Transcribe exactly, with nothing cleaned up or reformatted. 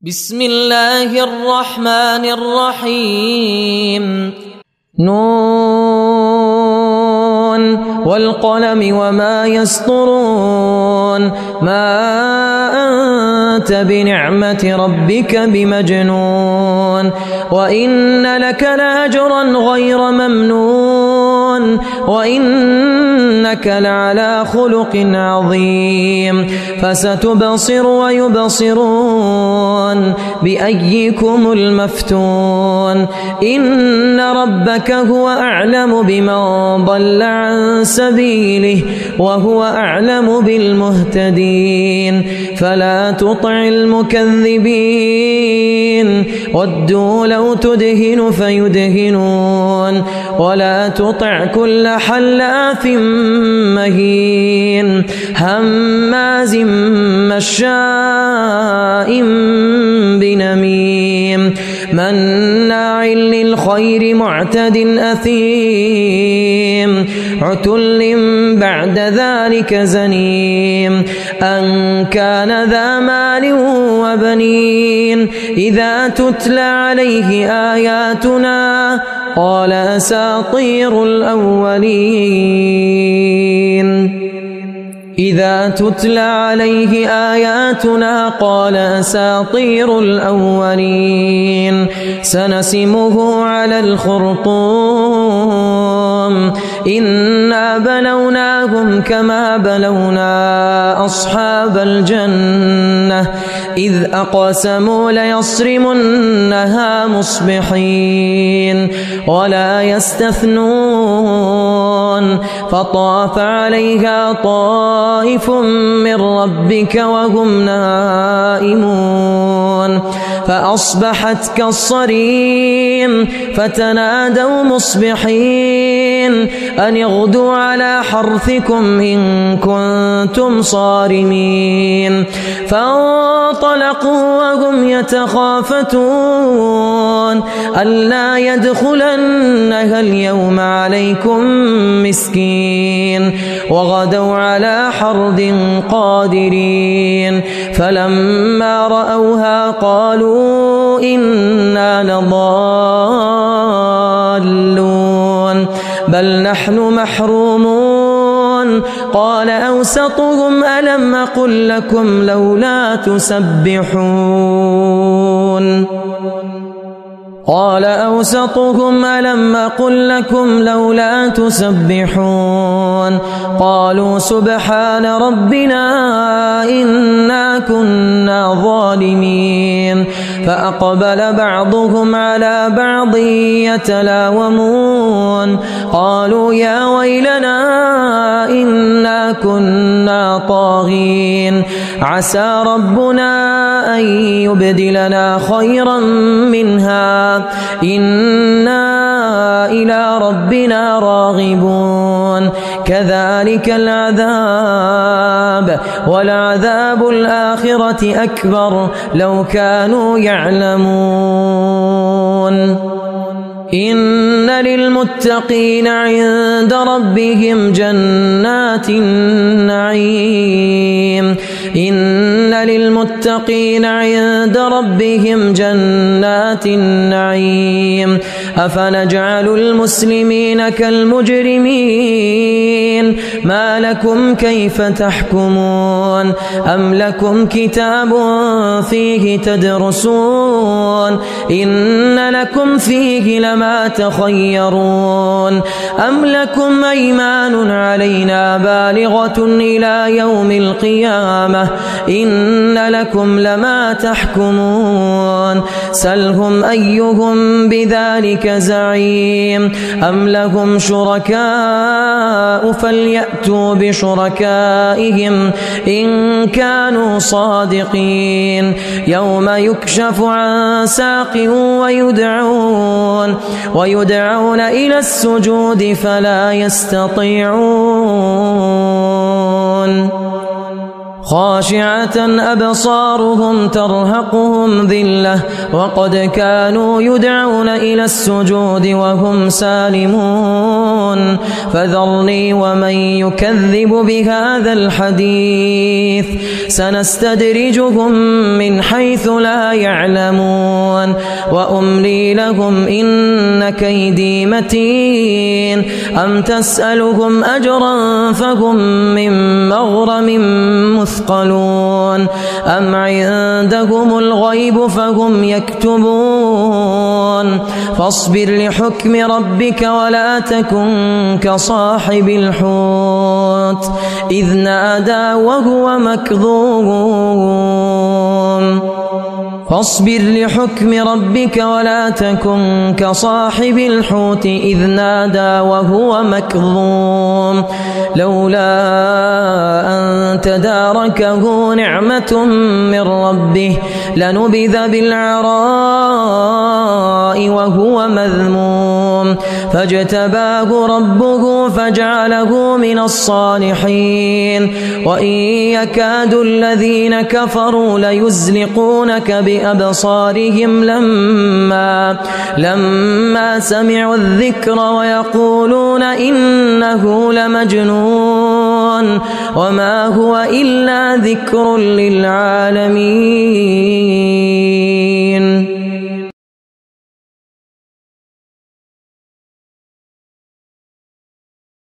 بسم الله الرحمن الرحيم. نون والقلم وما يسطرون. ما أنت بنعمة ربك بمجنون. وإن لك لأجرا غير ممنون. وإنك لعلى خلق عظيم. فستبصر ويبصرون بأيكم المفتون. إن ربك هو أعلم بمن ضل عن سبيله وهو أعلم بالمهتدين. فلا تطع المكذبين ودوا لو تدهن فيدهنون. ولا تطع كل حلاف مهين هماز مشاء بنميم مناع للخير معتد أثيم عتل بعد ذلك زنيم. أن كان ذا مال وبنين. إذا تتلى عليه آياتنا قال أساطير الأولين. إذا تتلى عليه آياتنا قال أساطير الأولين. سنسمه على الخرطوم. إنا بلوناهم كما بلونا أصحاب الجنة إذ أقسموا ليصرمنها مصبحين ولا يستثنون. فطاف عليها طائف من ربك وهم نائمون فأصبحت كالصريم. فتنادوا مصبحين أن اغدوا على حرثكم إن كنتم صارمين. فانطلقوا وهم يتخافتون ألا يدخلنها اليوم عليكم مسكين. وغدوا على حرد قادرين. فلما رأوها قالوا إنا لضالون بل نحن محرومون. قال أوسطهم ألم أقل لكم لولا تسبحون. قال أوسطهم ألم أقل لكم لولا تسبحون. قالوا سبحان ربنا إنا كنا ظالمين. فأقبل بعضهم على بعض يتلاومون قالوا يا ويلنا إنا كنا طاغين. عسى ربنا أن يبدلنا خيرا منها إنا إلى ربنا راغبون. كذلك العذاب ولعذاب الآخرة أكبر لو كانوا يعلمون. إن للمتقين عند ربهم جنات النعيم. إن للمتقين عند ربهم جنات النعيم. أفنجعل المسلمين كالمجرمين. ما لكم كيف تحكمون. أم لكم كتاب فيه تدرسون إن لكم فيه لما تخيرون. أم لكم أيمان علينا بالغة إلى يوم القيامة إن لكم لما تحكمون. سلهم أيهم بذلك زعيم. أم لهم شركاء فليأتوا بشركائهم إن كانوا صادقين. يوم يكشف عن ساق ويدعون ويدعون إلى السجود فلا يستطيعون. خاشعة أبصارهم ترهقهم ذلة وقد كانوا يدعون إلى السجود وهم سالمون فذرني ومن يكذب بهذا الحديث سنستدرجهم من حيث لا يعلمون وأملي لهم إن كيدي متين أم تسألهم أجرا فهم من مغرم مثقلون أم عندهم الغيب فهم يكتبون فاصبر لحكم ربك ولا تكن كصاحب الحوت إذ نادى وهو مكظوم فاصبر لحكم ربك ولا تكن كصاحب الحوت إذ نادى وهو مكظوم لولا أن تداركه نعمة من ربه لنبذ بالعراء وهو مذموم فاجتباه ربه فجعله من الصالحين وإن يكاد الذين كفروا ليزلقونك بأبصارهم لما لما سمعوا الذكر ويقولون إنه لمجنون وما هو إلا ذكر للعالمين.